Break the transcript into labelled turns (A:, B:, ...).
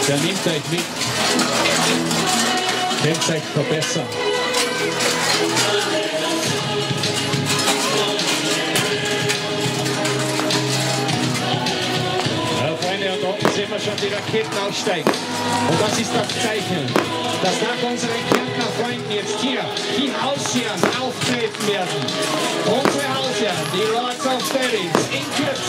A: Der nimmt euch mit. Könnt euch verbessern. Ja, Freunde, und unten sehen wir schon die Raketen aufsteigen. Und das ist das Zeichen, dass nach unseren Kärntner Freunden jetzt hier die Hausherren auftreten werden. Unsere Hausherren, die Lords of Berries, in Kürze.